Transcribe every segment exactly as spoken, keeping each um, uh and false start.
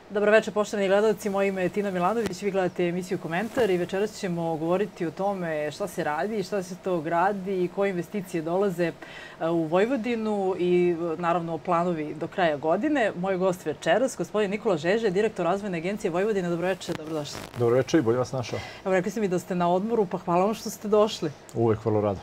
Dobro večer, poštovani gledalci. Moje ime je Tina Milanović. Vi gledate emisiju Komentar i večeras ćemo govoriti o tome šta se radi, šta se to gradi i koje investicije dolaze u Vojvodinu i naravno planovi do kraja godine. Moj gost večeras, gospodin Nikola Žeže, direktor Razvojne agencije Vojvodine. Dobro večer, dobrodošli. Dobro večer i bolje vas našao. Evo, rekli ste mi da ste na odmoru, pa hvala vam što ste došli. Uvek vrlo rado.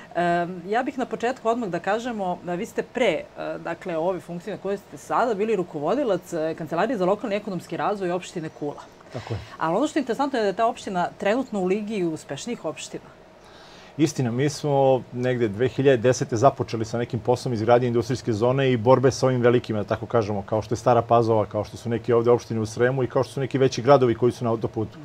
Ja bih na početku odmah da kažemo da vi ste pre, dakle, ove funkcije na koje ste sada bili rukovodilac Kancelarije za lokalni ekonomski razvoj opštine Kula. Tako je. Ali ono što je interesantno je da je ta opština trenutno u ligi uspešnijih opština. Istina, mi smo negde dve hiljade desete. započeli sa nekim poslom izgradnje industrijske zone i borbe sa ovim velikima, da tako kažemo, kao što je Stara Pazova, kao što su neke ovde opštine u Sremu i kao što su neki veći gradovi koji su na autoputu.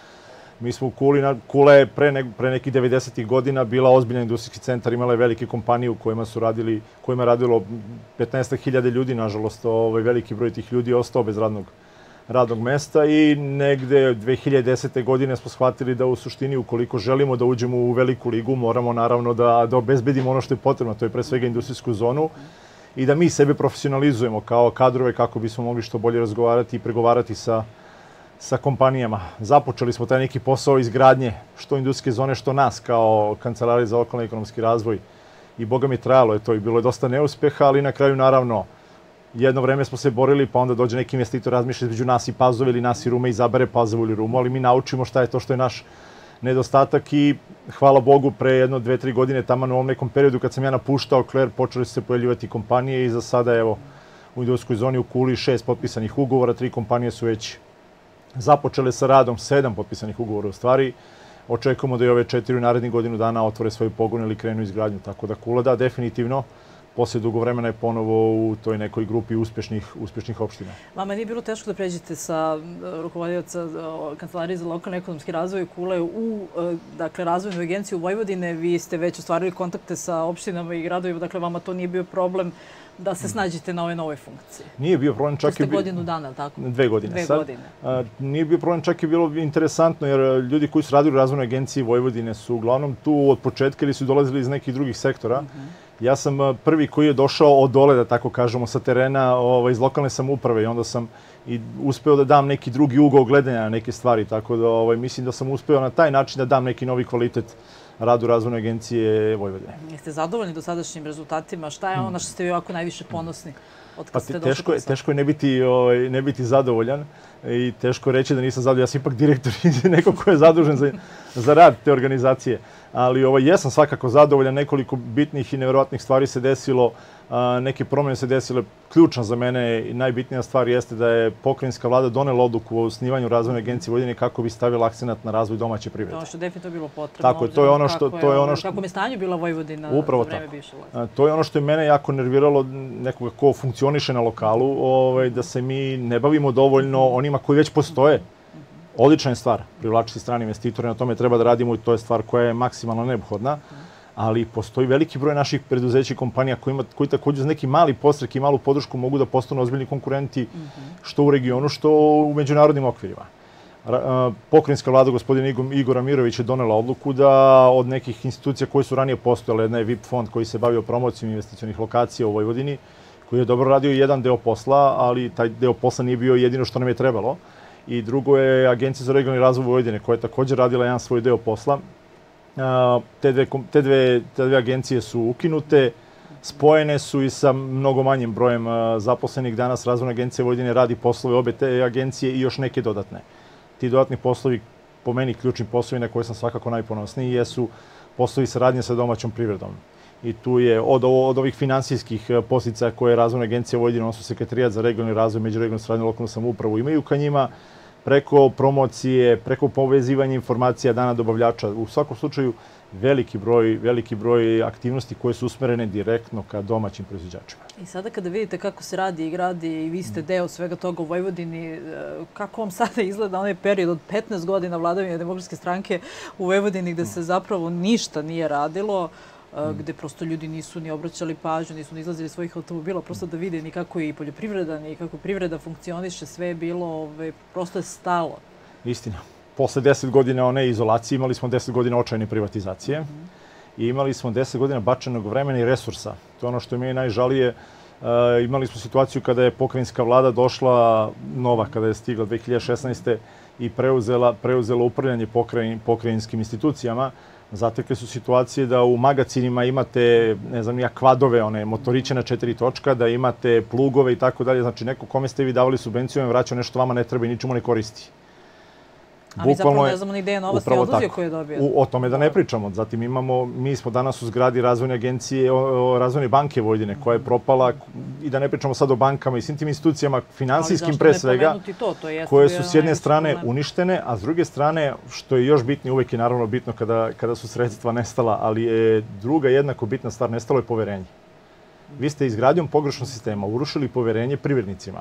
Mi smo u Kuli, Kula je pre, ne, pre nekih devedesetih godina bila ozbiljan industrijski centar, imala je velike kompanije u kojima su radili, kojima je radilo petnaest hiljada ljudi, nažalost, ovaj veliki broj tih ljudi je ostao bez radnog, radnog mesta i negde dve hiljade desete. godine smo shvatili da u suštini, ukoliko želimo da uđemo u veliku ligu, moramo naravno da, da obezbedimo ono što je potrebno, to je pre svega industrijsku zonu i da mi sebe profesionalizujemo kao kadrove kako bismo mogli što bolje razgovarati i pregovarati sa sa kompanijama. Započeli smo taj neki posao izgradnje što industrijske zone, što nas kao Kancelarije za lokalni ekonomski razvoj i boga mi trajalo je to i bilo je dosta neuspeha, ali na kraju naravno jedno vreme smo se borili pa onda dođe neki investitor razmišlja između nas i Pazove ili nas i Rume i zabere Pazovu ili Rumu, ali mi naučimo šta je to što je naš nedostatak i hvala Bogu pre jedno, dve, tri godine tamo u ovom nekom periodu kad sam ja napuštao Kler počeli su se pojavljivati kompanije i za sada evo u industrijskoj zoni u Kuli šest potpisanih ugovora, tri kompanije su već započele sa radom, sedam potpisanih ugovora u stvari. Očekujemo da i ove četiri u narednih godinu dana otvore svoj pogon ili krenu izgradnju. Tako da Kula, da, definitivno, poslije dugo vremena je ponovo u toj nekoj grupi uspešnih, uspešnih opština. Vama nije bilo teško da pređete sa rukovodioca Kancelarije za lokalni ekonomski razvoj Kule u dakle, Razvojnu agenciju Vojvodine. Vi ste već ostvarili kontakte sa opštinama i gradovima, dakle vama to nije bio problem da se snađete na ove nove funkcije. Nije bio problem, čak je... To ste godinu dana, tako? Dve godine. Dve sad. godine. A, nije bio problem, čak je bilo interesantno, jer ljudi koji su radili u Razvojnoj agenciji Vojvodine su uglavnom tu od početka ili su dolazili iz nekih drugih sektora. Uh-huh. Ja sam prvi koji je došao od dole, da tako kažemo, sa terena ovaj, iz lokalne samouprave i onda sam i uspeo da dam neki drugi ugao gledanja na neke stvari, tako da ovaj, mislim da sam uspeo na taj način da dam neki novi kvalitet radu Razvojne agencije Vojvodine. Jeste zadovoljni dosadašnjim rezultatima? Šta je ono na što ste vi ovako najviše ponosni od kad ste došli? Teško je, teško je ne biti, ovaj, ne biti zadovoljan i teško je reći da nisam zadovoljan. Ja sam ipak direktor i neko ko je zadužen za, za rad te organizacije. Ali ovaj, jesam svakako zadovoljan. Nekoliko bitnih i nevjerovatnih stvari se desilo. A, neke promjene se desile. Ključna za mene i najbitnija stvar jeste da je pokrajinska vlada donela odluku o osnivanju Razvojne agencije Vojvodine kako bi stavila akcenat na razvoj domaće privrede. To što je definitivno bilo potrebno. Tako je, to je ono što... To je ono što kako je stanje bila Vojvodina upravo za vreme bivše vlasti. To je ono što je mene jako nerviralo, nekoga ko funkcioniše na lokalu, ovaj, da se mi ne bavimo dovoljno onima koji već postoje. Odlična je stvar privlačiti strane investitore, na tome treba da radimo i to je stvar koja je maksimalno neophodna. Ali postoji veliki broj naših preduzeća i kompanija koji, ima, koji također uz neki mali podstrek i malu podršku mogu da postanu ozbiljni konkurenti mm-hmm. što u regionu, što u međunarodnim okvirima. Pokrajinska vlada gospodina Igora Mirovića je donela odluku da od nekih institucija koje su ranije postojale, jedna je V I P fond koji se bavio promocijom investicionih lokacija u Vojvodini, koji je dobro radio jedan deo posla, ali taj deo posla nije bio jedino što nam je trebalo. I drugo je Agencija za regionalni razvoj Vojvodine koja je također radila jedan svoj deo posla. Te dve, te, dve, te dve agencije su ukinute, spojene su i sa mnogo manjim brojem zaposlenih. Danas Razvojna agencija Vojvodine radi poslove obe te agencije i još neke dodatne. Ti dodatni poslovi, po meni ključni poslovi na koje sam svakako najponosniji, jesu poslovi saradnje sa domaćom privredom. I tu je od, od ovih finansijskih postica koje je Razvojna agencija Vojvodine, odnosno Sekretarijat za regionalni razvoj, međuregionalnu saradnju i lokalnu samoupravu imaju ka njima, preko promocije, preko povezivanja informacija dana dobavljača. U svakom slučaju veliki broj, veliki broj aktivnosti koje su usmerene direktno ka domaćim proizvođačima. I sada kada vidite kako se radi i gradi i vi ste deo svega toga u Vojvodini, kako vam sada izgleda onaj period od petnaest godina vladavine Demokratske stranke u Vojvodini gde se zapravo ništa nije radilo, gde prosto ljudi nisu ni obraćali pažnju, nisu ni izlazili svojih automobila, prosto da vide ni kako je i poljoprivreda, ni kako privreda funkcioniše, sve je bilo, ove, prosto je stalo. Istina. Posle deset godina one izolacije imali smo deset godina očajne privatizacije mm-hmm. i imali smo deset godina bačenog vremena i resursa. To je ono što mi je najžalije. Imali smo situaciju kada je pokrajinska vlada došla, nova, kada je stigla dve hiljade šesnaeste. i preuzela, preuzela upravljanje pokrajin, pokrajinskim institucijama. Zatekli su situacije da u magacinima imate, ne znam, ja, kvadove, one motoriće na četiri točka, da imate plugove i tako dalje. Znači, neko kome ste vi davali subvenciju, vam vraća nešto vama ne treba i ničemu ne koristi. A mi zapravo ne znamo ni gde je novac i odlazio koji je dobio. U, o tome da ne pričamo. Zatim imamo, mi smo danas u zgradi Razvojne agencije, o, o, Razvojne banke Vojvodine, koja je propala, i da ne pričamo sad o bankama i svim tim institucijama, finansijskim pre svega, to? To koje su s jedne strane problem. uništene, a s druge strane, što je još bitnije, uvek je naravno bitno kada, kada su sredstva nestala, ali je druga jednako bitna stvar, nestalo je poverenje. Vi ste izgradnjom pogrešnog sistema urušili poverenje privrednicima.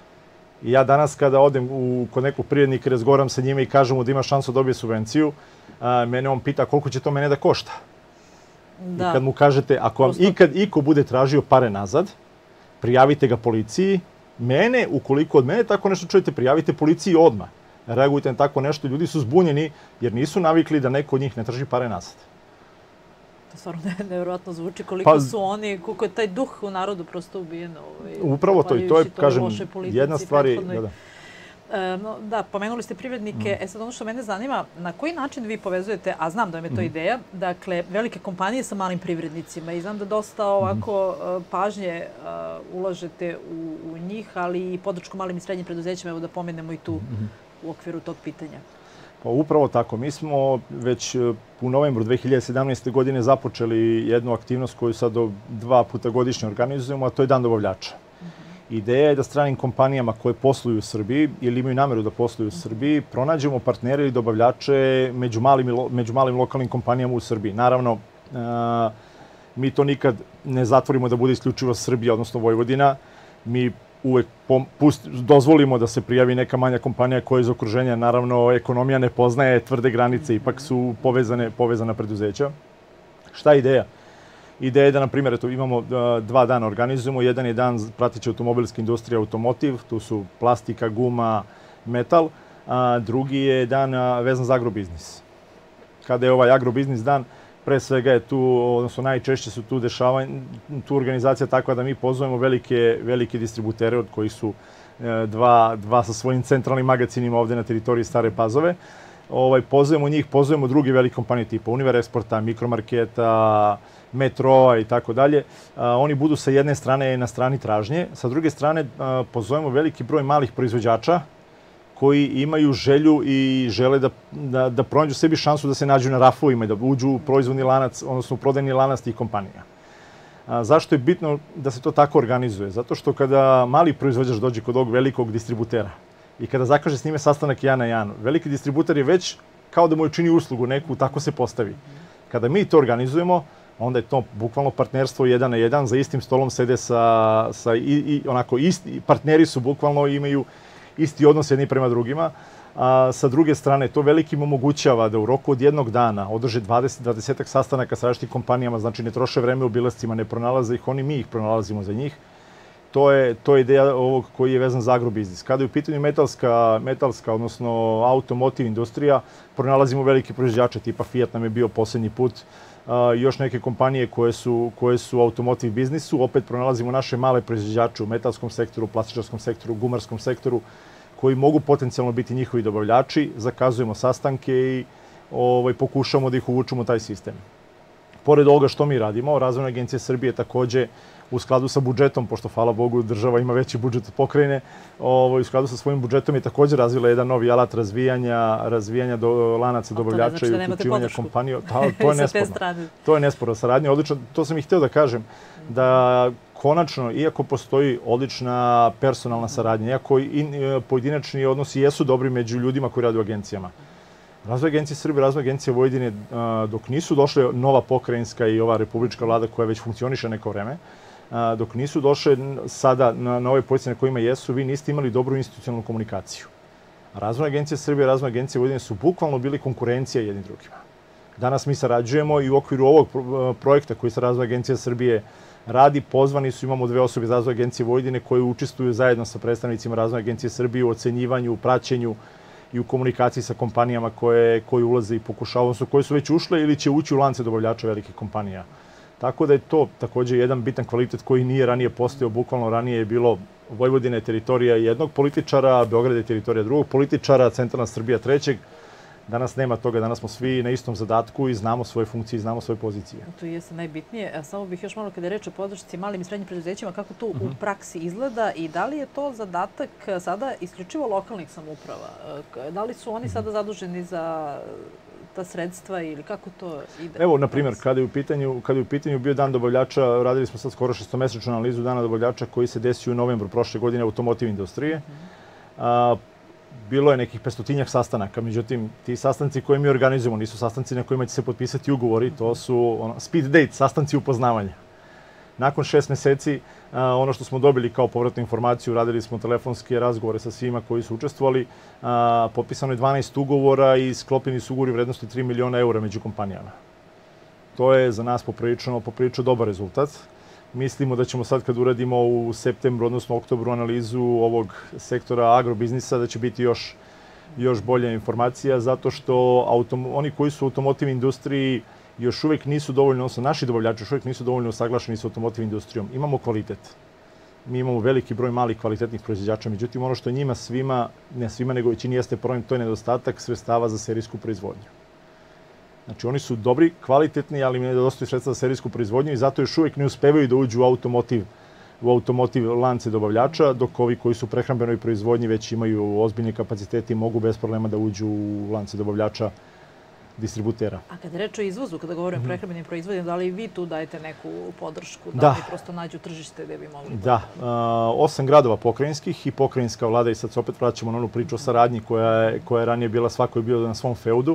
I ja danas kada odem u, kod nekog privrednika, razgovaram sa njima i kažem mu da ima šansu da dobije subvenciju, a, mene on pita koliko će to mene da košta. Da. I kad mu kažete, ako vam Prosto... ikad iko bude tražio pare nazad, prijavite ga policiji. Mene, ukoliko od mene tako nešto čujete, prijavite policiji odmah. Reagujte na tako nešto. Ljudi su zbunjeni jer nisu navikli da neko od njih ne traži pare nazad. To stvarno nevjerojatno zvuči koliko pa, su oni, koliko je taj duh u narodu prosto ubijen. Ovaj, upravo to i to je, kažem, jedna stvar je... Da, da. E, no, da, pomenuli ste privrednike. Mm. E sad ono što mene zanima, na koji način vi povezujete, a znam da vam je to mm. ideja, dakle, velike kompanije sa malim privrednicima i znam da dosta ovako mm. pažnje uh, ulažete u, u njih, ali i podršku malim i srednjim preduzećima, evo da pomenemo i tu mm. u okviru tog pitanja. Pa upravo tako. Mi smo već u novembru dve hiljade sedamnaeste. godine započeli jednu aktivnost koju sad dva puta godišnje organizujemo, a to je Dan dobavljača. Uh-huh. Ideja je da stranim kompanijama koje posluju u Srbiji ili imaju nameru da posluju u Srbiji, pronađemo partnere ili dobavljače među malim, među malim lokalnim kompanijama u Srbiji. Naravno, a, mi to nikad ne zatvorimo da bude isključivo Srbija, odnosno Vojvodina. Mi uvek pust, dozvolimo da se prijavi neka manja kompanija koja iz okruženja, naravno, ekonomija ne poznaje tvrde granice, ipak su povezane, povezana preduzeća. Šta je ideja? Ideja je da, na primjer, eto, imamo dva dana organizujemo. Jedan je dan prateća automobilska industrija, automotiv, tu su plastika, guma, metal. A drugi je dan vezan za agrobiznis. Kada je ovaj agrobiznis dan, pre svega je tu, odnosno najčešće su tu dešavanja, tu organizacija takva da mi pozovemo velike, velike distributere, od kojih su dva, dva sa svojim centralnim magacinima ovde na teritoriji Stare Pazove. Ovaj, pozovemo njih, pozovemo druge velike kompanije tipa Univeresporta, Mikromarketa, Metroa i tako dalje. Oni budu sa jedne strane na strani tražnje, sa druge strane pozovemo veliki broj malih proizvođača koji imaju želju i žele da, da, da pronađu sebi šansu da se nađu na rafovima i da uđu u proizvodni lanac, odnosno u prodajni lanac tih kompanija. A, zašto je bitno da se to tako organizuje? Zato što kada mali proizvođač dođe kod ovog velikog distributera i kada zakaže s njime sastanak jedan na jedan, veliki distributer je već kao da mu čini uslugu neku, tako se postavi. Kada mi to organizujemo, onda je to bukvalno partnerstvo jedan na jedan, za istim stolom sede sa, sa i, i onako isti, partneri su bukvalno imaju isti odnos jedni prema drugima. A, sa druge strane, to velikim omogućava da u roku od jednog dana održe dvadeset do dvadeset sastanaka sa različitim kompanijama, znači ne troše vreme u bilascima, ne pronalaze ih oni, mi ih pronalazimo za njih. To je, to je ideja ovog koji je vezan za agrobiznis. Kada je u pitanju metalska, metalska odnosno automotiv industrija, pronalazimo velike proizvođače, tipa Fiat nam je bio posljednji put, a, još neke kompanije koje su, koje su u automotiv biznisu, opet pronalazimo naše male proizvođače u metalskom sektoru, plastičarskom sektoru, gumarskom sektoru, koji mogu potencijalno biti njihovi dobavljači, zakazujemo sastanke i ovaj, pokušamo da ih uvučemo u taj sistem. Pored ovoga što mi radimo, Razvojna agencija Srbije takođe u skladu sa budžetom, pošto, hvala Bogu, država ima veći budžet od pokrajine, ovaj, u skladu sa svojim budžetom je takođe razvila jedan novi alat razvijanja, razvijanja do, lanaca dobavljača i uključivanja kompanija. Ta, to je nesporno. To je nesporno saradnja. Odlično, to sam i hteo da kažem, da konačno, iako postoji odlična personalna saradnja, iako i pojedinačni odnosi jesu dobri među ljudima koji rade u agencijama, Razvoj agencije Srbije, Razvoj agencije Vojvodine, dok nisu došle nova pokrajinska i ova republička vlada koja već funkcioniše neko vreme, dok nisu došle sada na, na ove pozicije na kojima jesu, vi niste imali dobru institucionalnu komunikaciju. Razvoj agencije Srbije, Razvoj agencije Vojvodine su bukvalno bili konkurencija jednim drugima. Danas mi sarađujemo i u okviru ovog projekta koji se Razvoj agencija Srbije radi, pozvani su, imamo dve osobe iz Razvoj agencije Vojvodine koje učestvuju zajedno sa predstavnicima Razvoj agencije Srbije u ocenjivanju, u praćenju i u komunikaciji sa kompanijama koje, koje ulaze i pokušavaju, odnosno koje su već ušle ili će ući u lance dobavljača velikih kompanija Tako da je to također jedan bitan kvalitet koji nije ranije postojao. Bukvalno ranije je bilo Vojvodina je teritorija jednog političara, Beograd je teritorija drugog političara, centralna Srbija trećeg. Danas nema toga, danas smo svi na istom zadatku i znamo svoje funkcije i znamo svoje pozicije. To jeste najbitnije. A samo bih još malo kada je reč o podršci malim i srednjim preduzećima, kako to u praksi izgleda i da li je to zadatak sada isključivo lokalnih samouprava? Da li su oni sada zaduženi za ta sredstva ili kako to ide? Evo, na primjer, kada je u pitanju, kada je u pitanju bio dan dobavljača, radili smo sad skoro šestomesečnu analizu dana dobavljača koji se desio u novembru prošle godine u automotiv industrije. A, bilo je nekih petstotinjak sastanaka, međutim, ti sastanci koje mi organizujemo nisu sastanci na kojima će se potpisati ugovori, to su ono, speed date, sastanci upoznavanja. Nakon šest meseci, a, ono što smo dobili kao povratnu informaciju, radili smo telefonske razgovore sa svima koji su učestvovali, a, potpisano je dvanaest ugovora i sklopljeni su ugovori vrednosti tri miliona eura među kompanijama. To je za nas poprilično, poprilično dobar rezultat. Mislimo da ćemo sad kad uradimo u septembru, odnosno oktobru, analizu ovog sektora agrobiznisa, da će biti još, još bolja informacija, zato što autom, oni koji su u automotiv industriji još uvijek nisu dovoljno, odnosno naši dobavljači još uvijek nisu dovoljno usaglašeni sa automotiv industrijom. Imamo kvalitet. Mi imamo veliki broj malih kvalitetnih proizvođača, međutim ono što njima svima, ne svima nego većini jeste problem, to je nedostatak sredstava za serijsku proizvodnju. Znači oni su dobri, kvalitetni, ali im nedostaju sredstva za serijsku proizvodnju i zato još uvijek ne uspevaju da uđu u automotiv, u automotiv lance dobavljača, dok ovi koji su u prehrambenoj proizvodnji već imaju ozbiljne kapacitete i mogu bez problema da uđu u lance dobavljača distributera. A kada reč o izvozu, kada govorim o prehrambenim proizvodima, da li vi tu dajete neku podršku, da, da. oni prosto nađu tržište gdje bi mogli? Da, osam gradova pokrajinskih i pokrajinska vlada, i sad se opet vraćamo na onu priču o saradnji koja je, koja je ranije bila, svako je bio na svom feudu.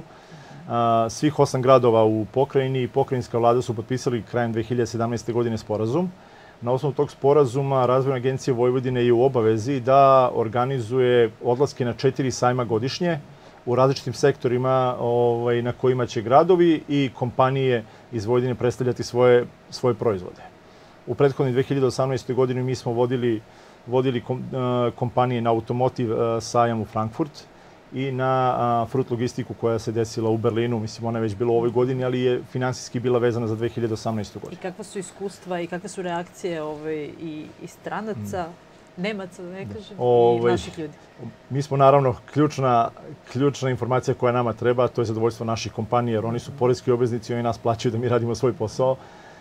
Svih osam gradova u pokrajini i pokrajinska vlada su potpisali krajem dve hiljade sedamnaeste. godine sporazum. Na osnovu tog sporazuma Razvojna agencija Vojvodine je u obavezi da organizuje odlaske na četiri sajma godišnje u različitim sektorima ovaj, na kojima će gradovi i kompanije iz Vojvodine predstavljati svoje, svoje proizvode. U prethodnoj dve hiljade osamnaestoj. godini mi smo vodili, vodili kom, kompanije na automotiv sajam u Frankfurt i na Fruit logistiku koja se desila u Berlinu. Mislim, ona je već bila u ovoj godini, ali je finansijski bila vezana za dve hiljade osamnaestu. godinu. I kakva su iskustva i kakve su reakcije ovaj, i, i stranaca, mm. Nemaca, da ne kažem, ovaj, i naših ljudi? Mi smo naravno ključna, ključna informacija koja nama treba, to je zadovoljstvo naših kompanija, jer oni su poreski obveznici i oni nas plaćaju da mi radimo svoj posao.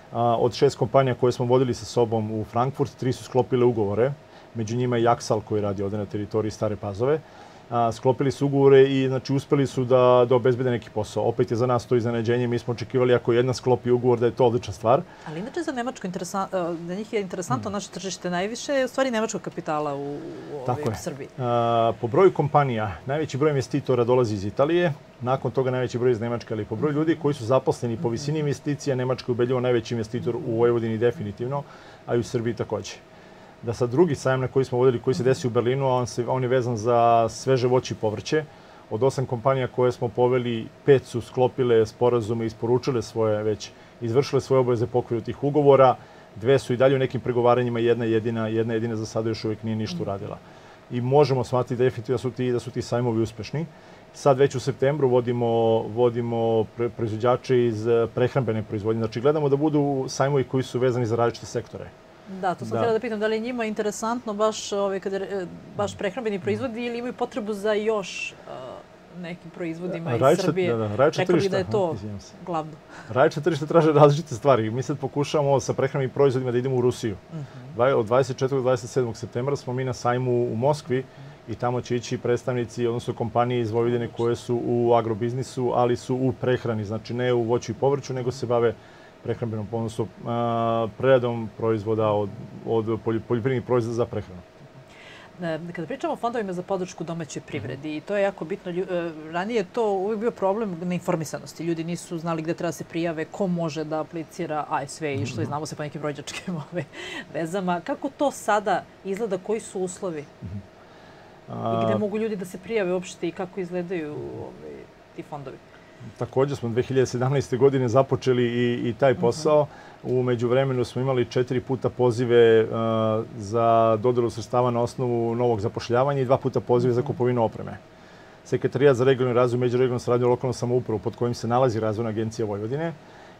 Od šest kompanija koje smo vodili sa sobom u Frankfurt, tri su sklopile ugovore, među njima i Jaksal koji radi ovdje na teritoriji Stare Pazove. A, sklopili su ugovore i znači, uspeli su da, da obezbede neki posao. Opet je za nas to iznenađenje. Mi smo očekivali ako jedna sklopi ugovor da je to odlična stvar. Ali inače za Nemačko za njih je interesantno mm. naše tržište najviše je u stvari nemačkog kapitala u, u ovoj Srbiji. A, po broju kompanija, najveći broj investitora dolazi iz Italije, nakon toga najveći broj iz Nemačke, ali po broju ljudi koji su zaposleni po visini investicija, Nemačka je ubedljivo najveći investitor u Vojvodini definitivno, a i u Srbiji također. Da sad drugi sajam na koji smo vodili, koji se desi u Berlinu, on, se, on je vezan za sveže voće i povrće. Od osam kompanija koje smo poveli, pet su sklopile sporazume i isporučile svoje, već izvršile svoje obaveze po okviru tih ugovora. Dve su i dalje u nekim pregovaranjima, jedna jedina, jedna jedina za sada još uvijek nije ništa uradila. I možemo smatrati definitivno da su ti, da su ti sajmovi uspešni. Sad već u septembru vodimo, vodimo proizvođače iz prehrambene proizvodnje. Znači gledamo da budu sajmovi koji su vezani za različite sektore. Da, to sam htjela da pitam, da li je njima interesantno baš, ove, kada, baš prehrambeni proizvodi ili imaju potrebu za još uh, nekim proizvodima iz Rajčet, Srbije? Da, da, Rekao bi da je to glavno. Različite tržište traže različite stvari. Mi sad pokušavamo sa prehrambenim proizvodima da idemo u Rusiju. Uh-huh. Od dvadeset četvrtog do dvadeset sedmog septembra smo mi na sajmu u Moskvi i tamo će ići predstavnici, odnosno kompanije iz Vojvodine koje su u agrobiznisu, ali su u prehrani, znači ne u voću i povrću, nego se bave prehrambenom ponosu, preradom proizvoda od, od poljoprivrednih proizvoda za prehranu. Kada pričamo o fondovima za podršku domaćoj privredi, i to je jako bitno, ranije je to uvijek bio problem neinformisanosti. Ljudi nisu znali gdje treba se prijave, ko može da aplicira, a sve i što znamo se po nekim rođačkim vezama. Kako to sada izgleda, koji su uslovi? I gdje mogu ljudi da se prijave uopšte i kako izgledaju ti fondovi? Također smo dve hiljade sedamnaeste. godine započeli i, i taj posao. U međuvremenu smo imali četiri puta pozive uh, za dodelu sredstava na osnovu novog zapošljavanja i dva puta pozive za kupovinu opreme. Sekretarijat za regionalni razvoj i međuregionalnu saradnju lokalnu samoupravu pod kojim se nalazi Razvojna agencija Vojvodine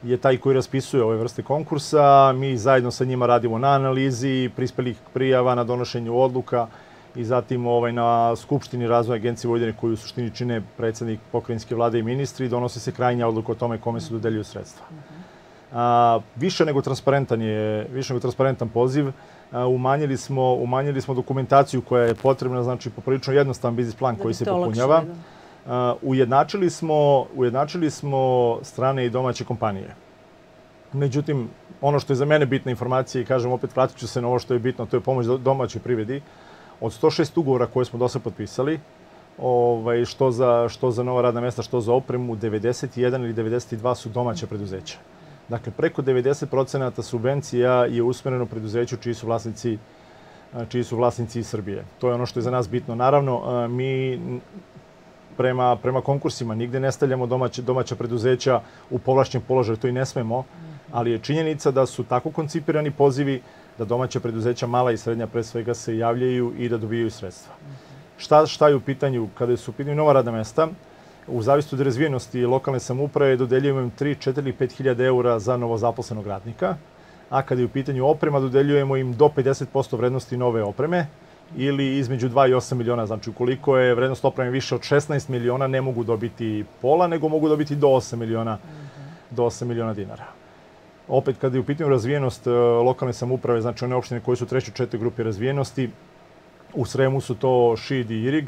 je taj koji raspisuje ove vrste konkursa. Mi zajedno sa njima radimo na analizi prispelih prijava, na donošenju odluka i zatim ovaj, na Skupštini razvoja Agencije Vojvodine, koju u suštini čine predsjednik pokrajinske vlade i ministri, donosi se krajnja odluka o tome kome se dodeljuju sredstva. A, više nego transparentan je, više nego transparentan poziv. A, umanjili smo, umanjili smo dokumentaciju koja je potrebna, znači poprilično jednostavan biznis plan koji se popunjava. Uh, ujednačili smo, ujednačili smo strane i domaće kompanije. Međutim, ono što je za mene bitna informacija, i kažem opet vratit ću se na ovo što je bitno, to je pomoć domaćoj privredi. Od sto šest ugovora koje smo do sada potpisali, ovaj, što, za, što za nova radna mjesta, što za opremu, devedeset jedan ili devedeset dva su domaća preduzeća. Dakle, preko devedeset procenata subvencija je usmjereno preduzeću čiji su vlasnici, čiji su vlasnici iz Srbije. To je ono što je za nas bitno. Naravno, mi Prema, prema konkursima nigde ne stavljamo domaće, domaća preduzeća u povlašćen položaj, to i ne smemo, ali je činjenica da su tako koncipirani pozivi da domaća preduzeća, mala i srednja pre svega, se javljaju i da dobijaju sredstva. Šta, šta je u pitanju? Kada su u pitanju nova radna mesta, u zavisnosti od razvijenosti lokalne samouprave dodeljujemo im tri, četiri ili pet hiljada eura za novozaposlenog radnika, a kada je u pitanju oprema, dodeljujemo im do pedeset posto vrednosti nove opreme, ili između dva i osam miliona. Znači, ukoliko je vrednost opreme više od šesnaest miliona, ne mogu dobiti pola, nego mogu dobiti do osam miliona, do osam miliona dinara. Opet, kada je u pitanju razvijenost lokalne samouprave, znači one opštine koje su u trećoj, četvrtoj grupi razvijenosti, u Sremu su to Šid i Irig,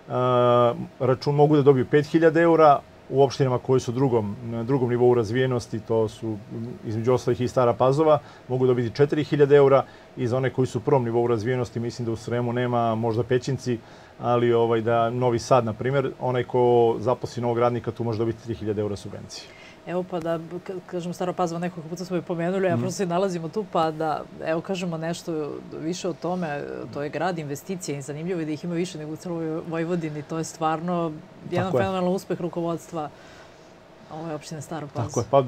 račun mogu da dobiju pet hiljada eura, u opštinama koji su drugom, na drugom nivou razvijenosti, to su između ostalih i Stara Pazova, mogu dobiti četiri hiljade eura, i za one koji su u prvom nivou razvijenosti, mislim da u Sremu nema, možda Pećinci, ali ovaj, da Novi Sad, na primjer, onaj ko zaposli novog radnika, tu može dobiti tri hiljade eura subvencije. Evo pa da, kažem, Stara Pazova, nekoliko puta smo je pomenuli, a prosto se nalazimo tu, pa da, evo, kažemo nešto više o tome. To je grad investicije i zanimljivo je da ih ima više nego u celoj Vojvodini. To je stvarno jedan fenomenalan uspeh rukovodstva ove opštine Stara Pazova. Tako je. Pa,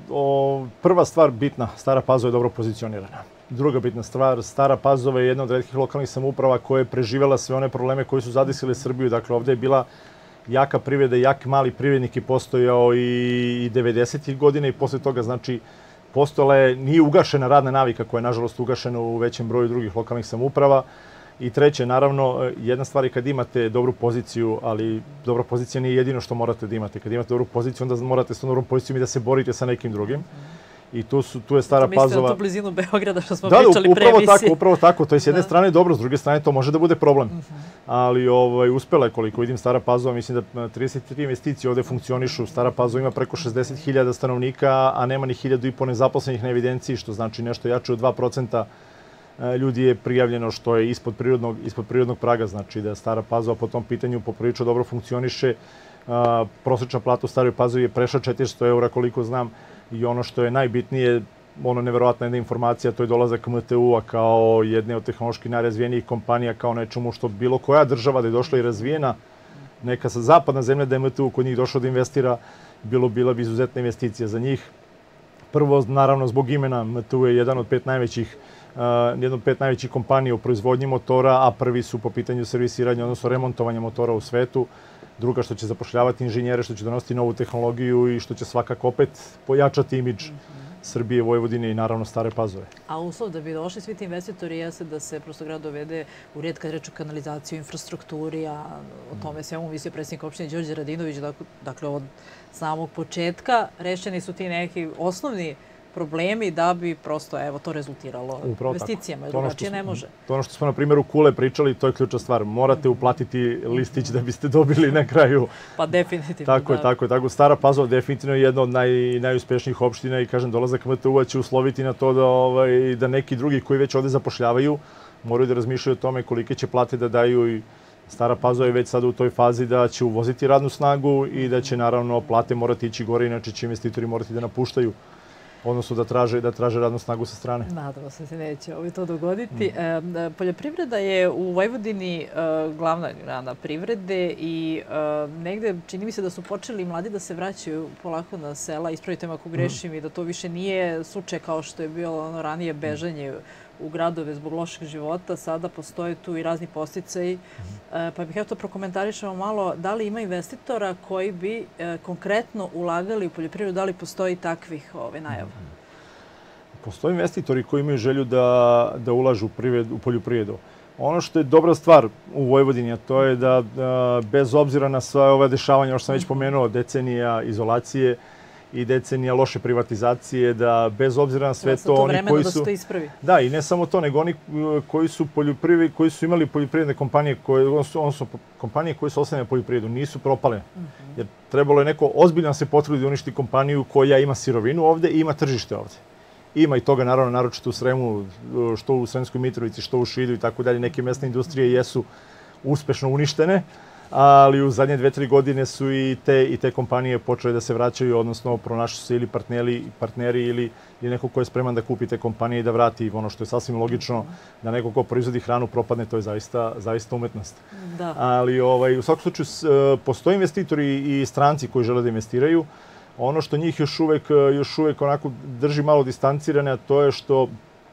o, prva stvar bitna, Stara Pazova je dobro pozicionirana. Druga bitna stvar, Stara Pazova je jedna od retkih lokalnih samouprava koja je preživjela sve one probleme koji su zadesile Srbiju. Dakle, ovdje je bila jaka privreda, jak mali privrednik je postojao i devedesetih godina i posle toga, znači, postojala je, nije ugašena radna navika koja je, nažalost, ugašena u većem broju drugih lokalnih samouprava. I treće, naravno, jedna stvar je kad imate dobru poziciju, ali dobra pozicija nije jedino što morate da imate. Kad imate dobru poziciju, onda morate s tom dobrom pozicijom i da se borite sa nekim drugim. I tu, su, tu je Stara Pazova... Mislite na tu blizinu Beograda što smo da, pričali pre emisije. Da, upravo tako, upravo tako. To je s jedne da. strane dobro, s druge strane to može da bude problem. Uh-huh. Ali ovaj, uspela je, koliko vidim, Stara Pazova, mislim da trideset tri investicije ovde funkcionišu. Stara Pazova ima preko šezdeset hiljada stanovnika, a nema ni hiljadu i po nezaposlenih na evidenciji, što znači nešto jače od dva procenta ljudi je prijavljeno, što je ispod prirodnog, ispod prirodnog praga. Znači da Stara Pazova po tom pitanju poprilično dobro funkcioniše. Prosječna plata u Staroj Pazovi je prešla četiristo eura, koliko znam. I ono što je najbitnije, ono neverovatna jedna informacija, to je dolazak M T U-a kao jedne od tehnološki najrazvijenijih kompanija, kao nečemu što bilo koja država da je došla i razvijena, neka sa zapadna zemlja da je M T U kod njih došao da investira, bilo bila bi izuzetna investicija za njih. Prvo, naravno, zbog imena, M T U je jedan od pet najvećih, uh, jedan od pet najvećih kompanija u proizvodnji motora, a prvi su po pitanju servisiranja, odnosno remontovanja motora u svetu. Druga, što će zapošljavati inženjere, što će donositi novu tehnologiju i što će svakako opet pojačati imidž Srbije, Vojvodine i naravno Stare Pazove. A uslov da bi došli svi ti investitori jeste da se prosto grad dovede u red kad reče o kanalizaciju, infrastrukturi, a o tome svemu mislio predsjednik opštine Đorđe Radinović. Dakle, od samog početka rešeni su ti neki osnovni problemi da bi prosto, evo, to rezultiralo investicijama. Drugačije ne može. To ono što smo na primjeru Kule pričali, to je ključna stvar. Morate uplatiti listić da biste dobili na kraju. Pa definitivno, tako je, tako je, tako. Stara Pazova definitivno je jedna od naj, najuspešnijih opština i, kažem, dolazak M T U-a će usloviti na to da, ovaj, da neki drugi koji već ovde zapošljavaju moraju da razmišljaju o tome kolike će plate da daju i Stara Pazova je već sada u toj fazi da će uvoziti radnu snagu i da će, naravno, plate morati ići gore, inače će investitori morati da napuštaju, odnosno da traže, da traže radnu snagu sa strane. Nadamo se se neće ovo to dogoditi. Mm. E, poljoprivreda je u Vojvodini e, glavna grana privrede i e, negde čini mi se da su počeli mladi da se vraćaju polako na sela. Ispravite me ako grešim, mm. i da to više nije slučaj kao što je bilo ono ranije bežanje u gradove zbog lošeg života. Sada postoje tu i razni podsticaji. Pa bih eto prokomentarišemo malo da li ima investitora koji bi konkretno ulagali u poljoprivredu, da li postoji takvih najava? Postoje investitori koji imaju želju da, da ulažu u poljoprivredu. Ono što je dobra stvar u Vojvodini, a to je da bez obzira na sve ove dešavanja, što sam već pomenuo, decenija izolacije i decenija loše privatizacije, da bez obzira na sve to, oni koji su... Da se to da, i ne samo to, nego oni koji su poljoprivredni, koji su imali poljoprivredne kompanije, koje, odnosno kompanije koje su osnovne na poljoprivredu, nisu propale. Jer trebalo je neko ozbiljno se potrudi da uništi kompaniju koja ima sirovinu ovde i ima tržište ovde. Ima i toga, naravno, naročito u Sremu, što u Sremskoj Mitrovici, što u Šidu i tako dalje. Neke mesne industrije jesu uspešno uništene, ali u zadnje dve, tri godine su i te, i te kompanije počele da se vraćaju, odnosno pronašli su se ili partneri, partneri ili, ili neko ko je spreman da kupi te kompanije i da vrati ono što je sasvim logično, da neko ko proizvodi hranu propadne, to je zaista, zaista umetnost. Da. Ali ovaj, u svakom slučaju postoje investitori i stranci koji žele da investiraju. Ono što njih još uvek, još uvek onako drži malo distancirane, a to je što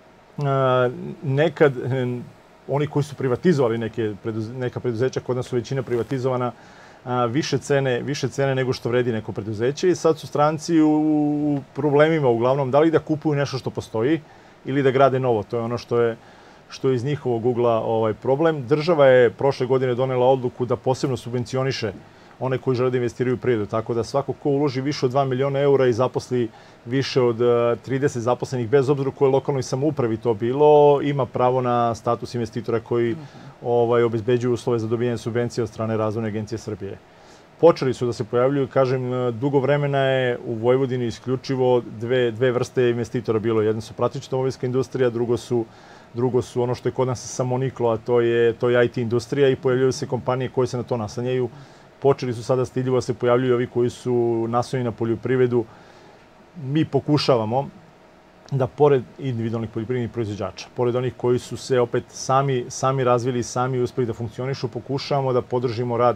a, nekad oni koji su privatizovali neke preduz, neka preduzeća, kod nas su većina privatizovana, a, više cene, više cene nego što vredi neko preduzeće i sad su stranci u, u problemima uglavnom da li da kupuju nešto što postoji ili da grade novo. To je ono što je, što je iz njihovog ugla ovaj problem. Država je prošle godine donela odluku da posebno subvencioniše one koji žele da investiraju u privredu. Tako da svako ko uloži više od dva miliona eura i zaposli više od trideset zaposlenih, bez obzira u kojoj lokalnoj samoupravi to bilo, ima pravo na status investitora koji ovaj, obezbeđuju uslove za dobijanje subvencije od strane Razvojne agencije Srbije. Počeli su da se pojavljuju, kažem, dugo vremena je u Vojvodini isključivo dve, dve vrste investitora bilo. Jedna su prateća automobilska industrija, drugo su Drugo su ono što je kod nas samoniklo, a to je, to je I T industrija i pojavljuju se kompanije koje se na to naslanjaju. Počeli su sada stiljivo da se pojavljuju ovi koji su naslonjeni na poljoprivredu. Mi pokušavamo da pored individualnih poljoprivrednih proizvođača, pored onih koji su se opet sami, sami razvili i sami uspeli da funkcionišu, pokušavamo da podržimo rad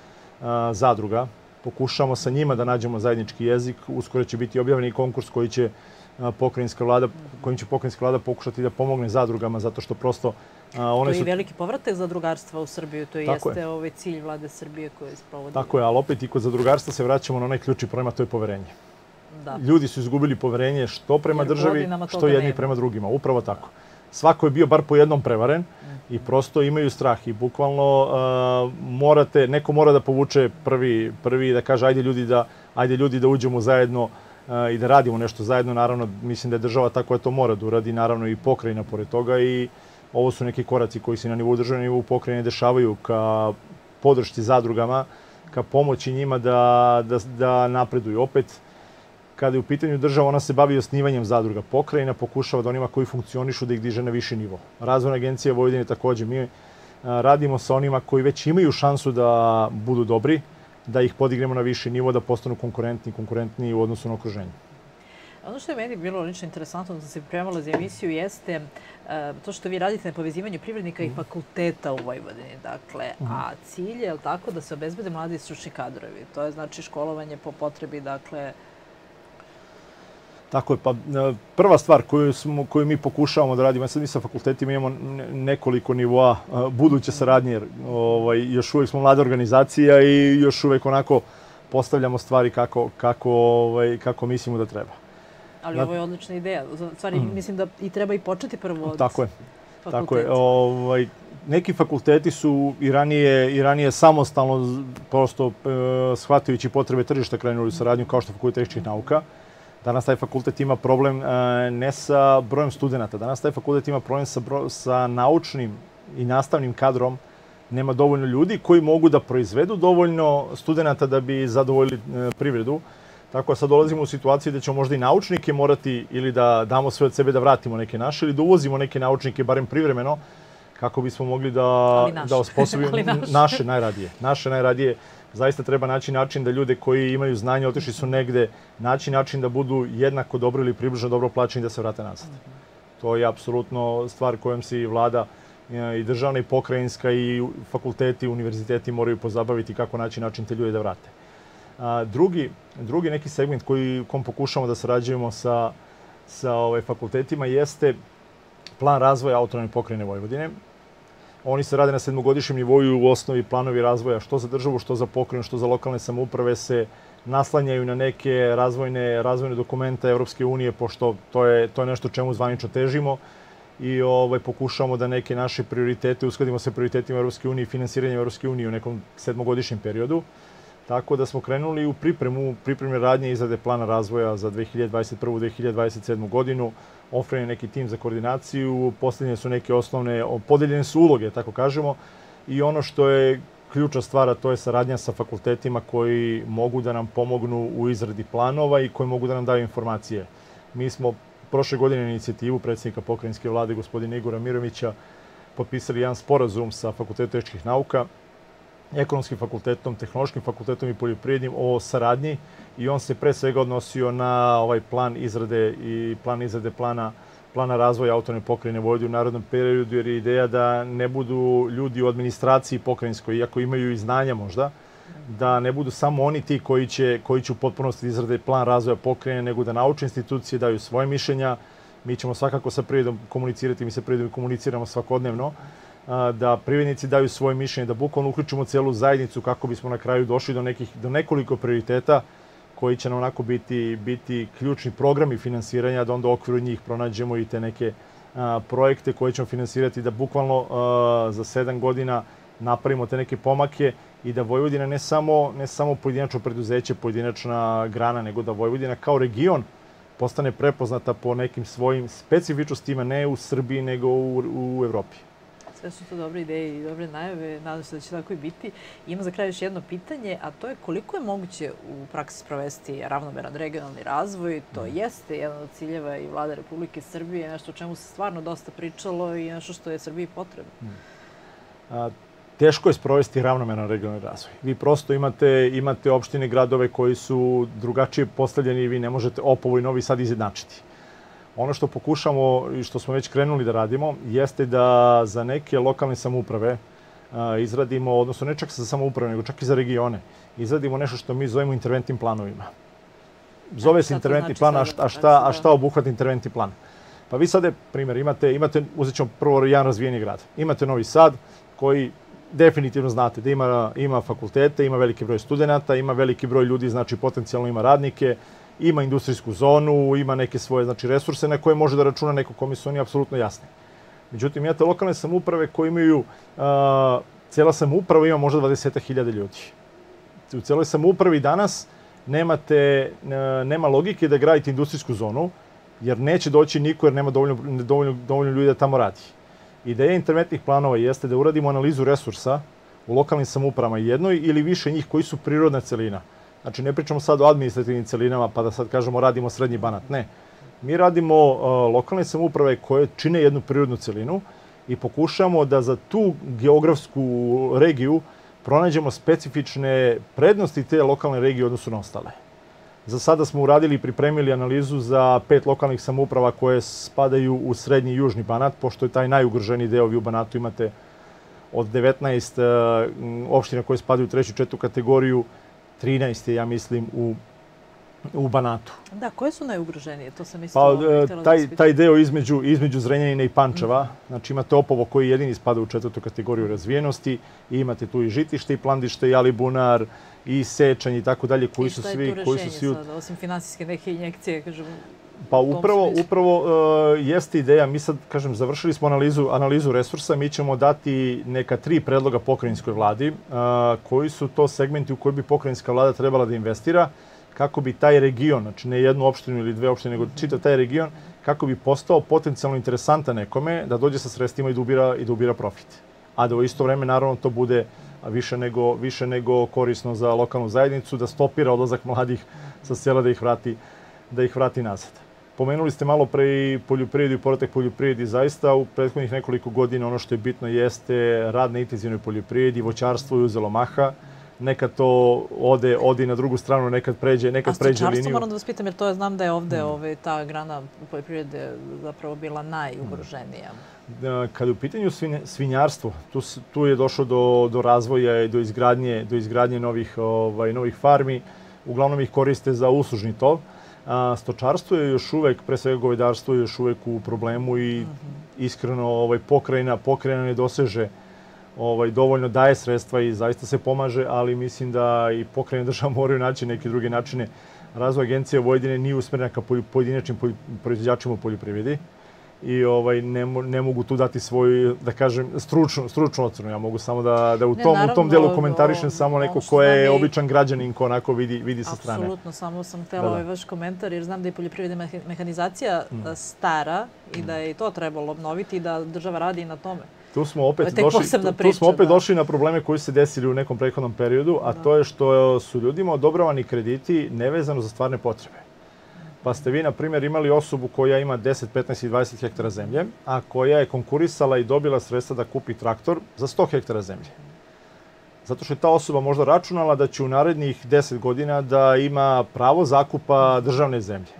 a, zadruga. Pokušavamo sa njima da nađemo zajednički jezik. Uskoro će biti objavljen konkurs koji će pokrajinska vlada, kojim će pokrajinska vlada pokušati da pomogne zadrugama, zato što prosto a, one su... To je su... i veliki povratak zadrugarstva u Srbiju, to Tako jeste je. ovaj cilj vlade Srbije koje sprovodi. Tako je, ali opet i kod zadrugarstva se vraćamo na onaj ključni problem, a to je poverenje. Da. Ljudi su izgubili poverenje što prema Jer državi, što jedni nema. Prema drugima. Upravo tako. Svako je bio bar po jednom prevaren mm. i prosto imaju strah i bukvalno uh, morate, neko mora da povuče prvi, prvi da kaže ajde ljudi da, ajde ljudi da uđemo zajedno i da radimo nešto zajedno. Naravno, mislim da je država tako koja to mora da uradi, naravno i pokrajina pored toga i ovo su neki koraci koji se na nivou države, na nivou pokrajine dešavaju ka podršci zadrugama, ka pomoći njima da, da, da napreduju. Opet, kada je u pitanju država, ona se bavi osnivanjem zadruga. Pokrajina pokušava da onima koji funkcionišu da ih diže na viši nivo. Razvojna agencija Vojvodine takođe. Mi radimo sa onima koji već imaju šansu da budu dobri, da ih podignemo na viši nivo, da postanu konkurentni, konkurentni u odnosu na okruženje. Ono što je meni bilo lično interesantno da sam se pripremala za emisiju jeste to što vi radite na povezivanju privrednika i fakulteta u Vojvodini. Dakle, a cilj je tako da se obezbede mladi stručni kadrovi. To je znači školovanje po potrebi, dakle... Tako je, pa prva stvar koju, smo, koju mi pokušavamo da radimo, sad mi sa fakultetima imamo nekoliko nivoa buduće saradnje, jer ovaj, još uvijek smo mlada organizacija i još uvijek onako postavljamo stvari kako, kako, ovaj, kako mislimo da treba. Ali ovo je odlična ideja. U stvari, mm. mislim da i treba i početi prvo od tako je. fakulteta. Tako je. Ovaj, neki fakulteti su i ranije, i ranije samostalno, prosto e, shvatajući potrebe tržišta, krenuli u saradnju kao što Fakultet tehničkih nauka. Danas taj fakultet ima problem ne sa brojem studenta. Danas taj fakultet ima problem sa, bro, sa naučnim i nastavnim kadrom. Nema dovoljno ljudi koji mogu da proizvedu dovoljno studenta da bi zadovoljili privredu. Tako da sad dolazimo u situaciju da ćemo možda i naučnike morati ili da damo sve od sebe da vratimo neke naše ili da uvozimo neke naučnike, barem privremeno, kako bismo mogli da, da osposobimo naše. naše najradije. Naše najradije. Zaista treba naći način da ljude koji imaju znanje, otišli su negde, naći način da budu jednako dobro ili približno dobro plaćeni da se vrate nazad. To je apsolutno stvar kojom se i vlada i državna i pokrajinska i fakulteti, univerziteti moraju pozabaviti kako naći način te ljude da vrate. A, drugi, drugi neki segment koji kom pokušamo da sarađujemo sa, sa ovaj, fakultetima jeste plan razvoja autonomne pokrajine Vojvodine. Oni se rade na sedmogodišnjem nivou i u osnovi planovi razvoja što za državu, što za pokrajinu, što za lokalne samouprave se naslanjaju na neke razvojne, razvojne dokumente Evropske unije, pošto to je, to je nešto čemu zvanično težimo i ovaj, pokušavamo da neke naše prioritete uskladimo sa prioritetima Evropske unije i finansiranjem Evropske unije u nekom sedmogodišnjem periodu. Tako da smo krenuli u pripremu, pripremne radnje izrade plana razvoja za dve hiljade dvadeset prvu do dve hiljade dvadeset sedmu godinu. Ofren je neki tim za koordinaciju, postavljene su neke osnovne, podeljene su uloge, tako kažemo, i ono što je ključna stvar, a to je saradnja sa fakultetima koji mogu da nam pomognu u izradi planova i koji mogu da nam daju informacije. Mi smo prošle godine inicijativu predsjednika pokrajinske vlade, gospodina Igora Mirovića, potpisali jedan sporazum sa Fakultetom tehničkih nauka, Ekonomskim fakultetom, Tehnološkim fakultetom i poljoprivrednim o saradnji i on se pre svega odnosio na ovaj plan izrade i plan izrade plana plana razvoja autonomne pokrajine Vojvodine u narednom periodu, jer je ideja da ne budu ljudi u administraciji pokrajinskoj, iako imaju i znanja možda, da ne budu samo oni ti koji će, koji će u potpunosti izrade plan razvoja pokrajine, nego da naučne institucije daju svoje mišljenja. Mi ćemo svakako sa privredom komunicirati, mi sa privredom komuniciramo svakodnevno, da privrednici daju svoje mišljenje, da bukvalno uključimo celu zajednicu kako bismo na kraju došli do, nekih, do nekoliko prioriteta koji će nam onako biti, biti ključni programi finansiranja, da onda u okviru njih pronađemo i te neke a, projekte koje ćemo finansirati, da bukvalno a, za sedam godina napravimo te neke pomake i da Vojvodina ne samo, ne samo pojedinačno preduzeće, pojedinačna grana, nego da Vojvodina kao region postane prepoznata po nekim svojim specifičnostima, ne u Srbiji, nego u, u Evropi. Sve su to dobre ideje i dobre najave. Nadam se da će tako i biti. Ima za kraj još jedno pitanje, a to je koliko je moguće u praksi sprovesti ravnomeran regionalni razvoj. To jeste jedan od ciljeva i Vlade Republike Srbije, nešto o čemu se stvarno dosta pričalo i nešto što je Srbiji potrebno. A, teško je sprovesti ravnomeran regionalni razvoj. Vi prosto imate, imate opštine, gradove koji su drugačije postavljeni i vi ne možete Opovo i Novi Sad izjednačiti. Ono što pokušamo i što smo već krenuli da radimo jeste da za neke lokalne samouprave izradimo, odnosno ne čak za samouprave, nego čak i za regione, izradimo nešto što mi zovemo interventnim planovima. Zove se interventni plan, a šta, a šta, a šta obuhvata interventni plan? Pa vi sad, primjer, imate, imate, uzet ćemo prvo jedan razvijeni grad. Imate Novi Sad koji definitivno znate da ima, ima fakultete, ima veliki broj studenata, ima veliki broj ljudi, znači potencijalno ima radnike, ima industrijsku zonu, ima neke svoje znači, resurse na koje može da računa neko kome su oni apsolutno jasni. Međutim, imate lokalne samouprave koje imaju, a, cijela samouprava ima možda dvadeset hiljada ljudi. U cijeloj samoupravi danas nemate, a, nema logike da gradite industrijsku zonu, jer neće doći niko jer nema dovoljno, dovoljno, dovoljno ljudi da tamo radi. Ideja interventnih planova jeste da uradimo analizu resursa u lokalnim samoupravama jednoj ili više njih koji su prirodna celina. Znači, ne pričamo sad o administrativnim celinama pa da sad kažemo radimo srednji Banat. Ne. Mi radimo uh, lokalne samouprave koje čine jednu prirodnu celinu i pokušamo da za tu geografsku regiju pronađemo specifične prednosti te lokalne regije u odnosu na ostale. Za sada smo uradili i pripremili analizu za pet lokalnih samouprava koje spadaju u srednji i južni Banat, pošto je taj najugroženiji deo. Vi u Banatu imate od devetnaest uh, opština koje spadaju u treću, četvrtu kategoriju, trinaest je, ja mislim, u, u Banatu. Da, koje su najugroženije? To sam isto pa, taj, taj deo između, između Zrenjanina i Pančeva, mm. znači imate Opovo koji jedini spada u četvrtu kategoriju razvijenosti i imate tu i Žitište i Plandište i Alibunar i Sečanj i tako dalje, koji su svi... I šta je tu rešenje sada, osim finansijske neke injekcije, kažem... Pa upravo, upravo uh, jeste ideja. Mi sad, kažem, završili smo analizu, analizu resursa. Mi ćemo dati neka tri predloga pokrajinskoj vladi, uh, koji su to segmenti u koji bi pokrajinska vlada trebala da investira, kako bi taj region, znači ne jednu opštinu ili dve opštine, nego čitav taj region, kako bi postao potencijalno interesantan nekome da dođe sa sredstvima i da ubira, i da ubira profit. A da u isto vreme, naravno, to bude više nego, više nego korisno za lokalnu zajednicu, da stopira odlazak mladih sa sela, da ih vrati, da ih vrati nazad. Pomenuli ste malo pre i poljoprivredu i povratak poljoprivredi. Zaista u prethodnih nekoliko godina ono što je bitno jeste rad na intenzivnoj poljoprivredi, voćarstvo je uzelo maha. Nekad to ode, ode na drugu stranu, nekad pređe, nekad pređe liniju. A stočarstvo moram da vas pitam, jer to je, znam da je ovde hmm. ove, ta grana poljoprivrede zapravo bila najugroženija. Hmm. Kada je u pitanju svinjarstvo, tu, tu je došlo do, do razvoja i do izgradnje, do izgradnje novih, ovaj, novih farmi. Uglavnom ih koriste za uslužni tov. A, stočarstvo je još uvek, pre svega govedarstvo je još uvek u problemu i iskreno ovaj, pokrajina, pokrajina ne doseže ovaj, dovoljno daje sredstva i zaista se pomaže, ali mislim da i pokrajina država moraju naći neke druge načine. Razvoj agencije Vojvodine nije usmerena ka pojedinačnim proizvođačima u poljoprivredi i ovaj, ne, mo, ne mogu tu dati svoju, da kažem, stručnu, stručnu ocenu. Ja mogu samo da, da u, tom, ne, naravno, u tom delu komentarišem o, samo neko ko je i običan građanin, ko onako vidi, vidi sa strane. Apsolutno, samo sam htjela ovaj vaš komentar jer znam da je poljoprivredna mehanizacija mm. stara i da je i to trebalo obnoviti i da država radi na tome. Tu smo opet, došli, tu, tu smo opet došli na probleme koji su se desili u nekom prethodnom periodu, a da. to je što su ljudima odobravani krediti nevezano za stvarne potrebe. Pa ste vi, na primjer, imali osobu koja ima deset, petnaest i dvadeset hektara zemlje, a koja je konkurisala i dobila sredstva da kupi traktor za sto hektara zemlje. Zato što je ta osoba možda računala da će u narednih deset godina da ima pravo zakupa državne zemlje.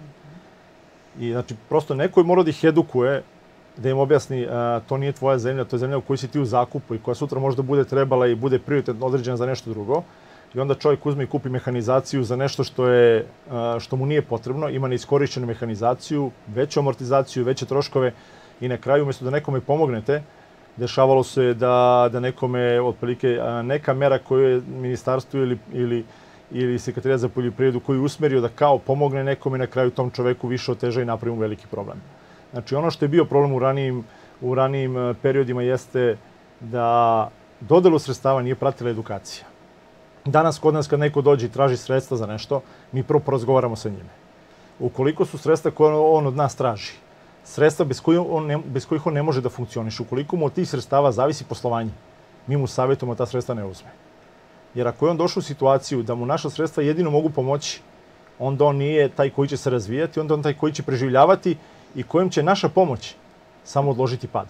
I znači, prosto neko je morao da ih edukuje, da im objasni a, to nije tvoja zemlja, to je zemlja u kojoj si ti u zakupu i koja sutra možda bude trebala i bude prioritetno određena za nešto drugo. I onda čovjek uzme i kupi mehanizaciju za nešto što, je, a, što mu nije potrebno, ima neiskorišćenu mehanizaciju, veću amortizaciju, veće troškove i na kraju umjesto da nekome pomognete, dešavalo se da, da nekome otprilike a, neka mera koju je ministarstvo ili, ili, ili sekretarijat za poljoprivredu koji je usmerio da kao pomogne nekome, na kraju tom čoveku više oteža i napravi mu veliki problem. Znači, ono što je bio problem u ranijim, u ranijim periodima jeste da dodelu sredstava nije pratila edukacija. Danas kod nas kad neko dođe i traži sredstva za nešto, mi prvo porazgovaramo sa njime. Ukoliko su sredstva koje on od nas traži, sredstva bez kojih on ne, bez kojih on ne može da funkcioniše, ukoliko mu od tih sredstava zavisi poslovanje, mi mu savjetujemo da ta sredstva ne uzme. Jer ako je on došao u situaciju da mu naša sredstva jedino mogu pomoći, onda on nije taj koji će se razvijati, onda on taj koji će preživljavati i kojem će naša pomoć samo odložiti pad.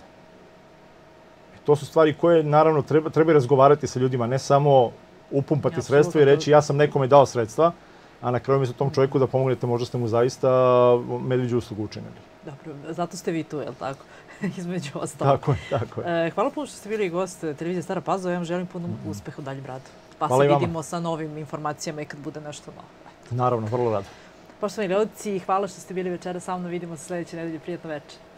I to su stvari koje, naravno, treba, treba razgovarati sa ljudima, ne samo upumpati ja, sredstva i reći ja sam nekome dao sredstva, a na kraju mjesto tom čovjeku da pomognete, možda ste mu zaista medveđu uslugu učinili. Dobro, zato ste vi tu, je li tako? Između ostalo. Tako je, tako je. E, hvala puno što ste bili gost televizije Stara Pazova. Ja vam želim puno mm-hmm. uspeha u daljem radu. Pa hvala se vidimo sa novim informacijama i kad bude nešto novo. Naravno, vrlo rado. Poštovani gledalci, hvala što ste bili večera sa mnom. Vidimo se sljedeće nedelje. Prijetno večer.